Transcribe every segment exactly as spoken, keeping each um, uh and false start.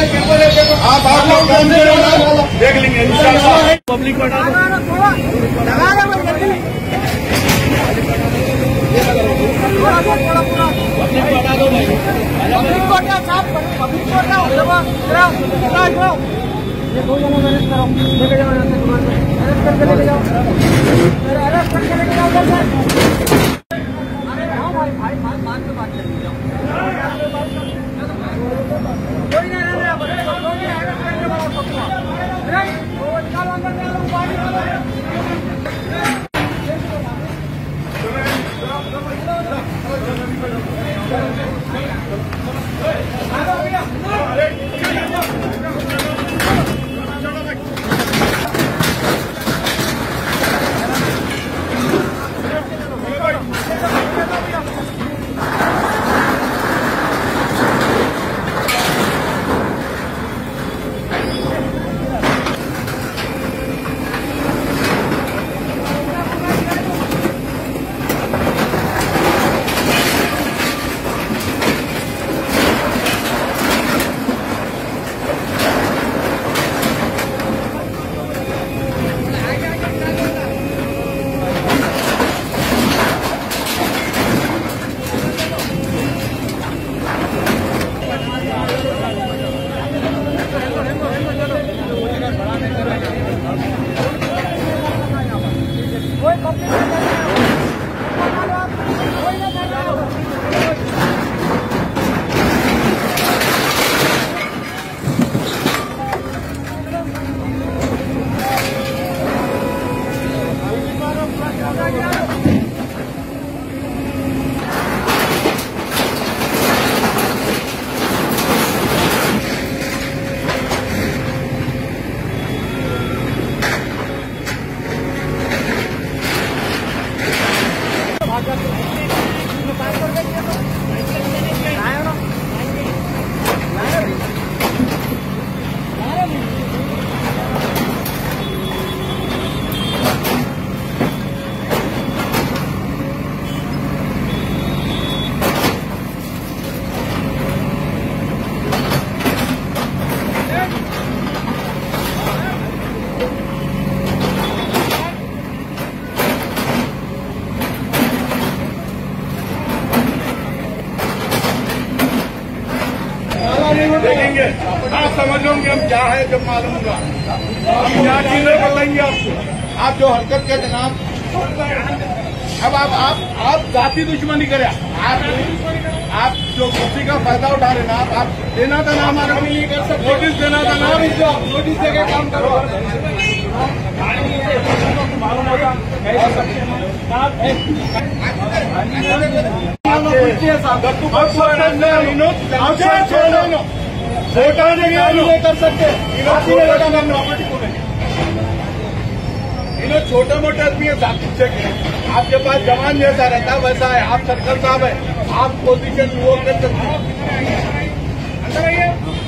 आप आप लोग काम करो ना, देख लेंगे इंशाल्लाह। पब्लिक को हटा दो, पब्लिक को हटा दो भाई, पब्लिक को हटा साहब, पब्लिक को हटाओ। ये दो जने मैनेज करो, लेके जाओ यहाँ से दुकान पे, अरेस्ट करके लेके जाओ, अरेस्ट करके लेके जाओ सर। अरे जाओ भाई, भाई मान मान के बात कर लीजिए, कोई नहीं रह रहा, बड़े लोग हैं, अरेस्ट करके बाहर पकड़ो, नहीं वो निकालो अंदर से, लोग बाहर निकालो। देखेंगे आप समझ लो कि हम क्या है जब मालूम होगा, हम क्या चीजें बताएंगे आपको। आप जो हरकत के जनाब, अब आप आप आप जाति दुश्मनी करें, आप आप जो किसी का फायदा उठा रहे ना, आप आप देना था ना, हमारा नहीं कर सकते, नोटिस देना था ना, नोटिस देके काम करो। छोटा नहीं कर सकते, इन्होंने छोटे मोटे आदमी आपके पास जवान जैसा रहता वैसा है, आप सर्कल साहब है, आप पोजीशन वो कर सकते हैं। अंदर आइए,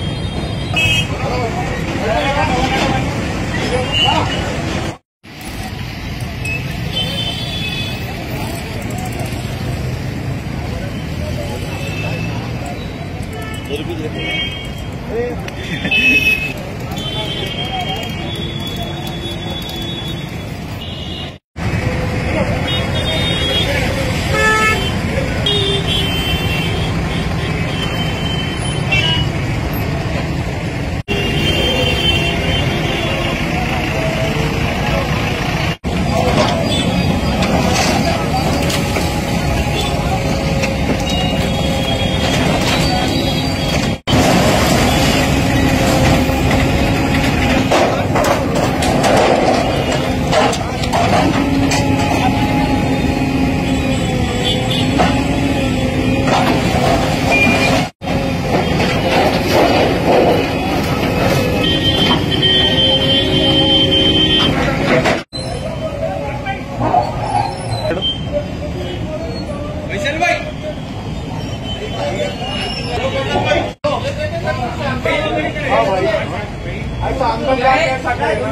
ऐसा अंदर जाके ऐसा करेगा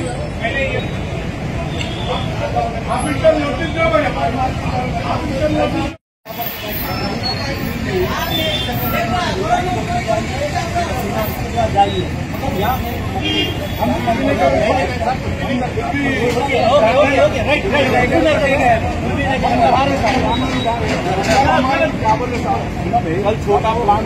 आप इसका नोटिस दो भाई, आप इसका नोटिस जाइए हम कल छोटा प्लान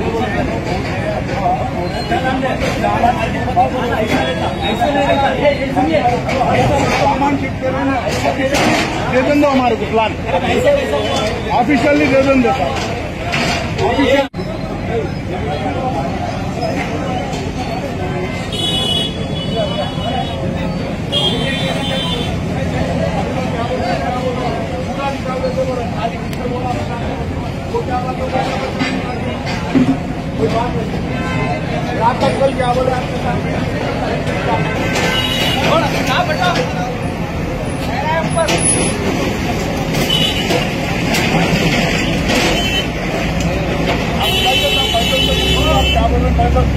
सामान शिफ्ट कर रहे हैं, दे दें दो हमारे को प्लान ऑफिशियली दे दें दो सर ऑफिशियल रात तक कल क्या बोल रहा है?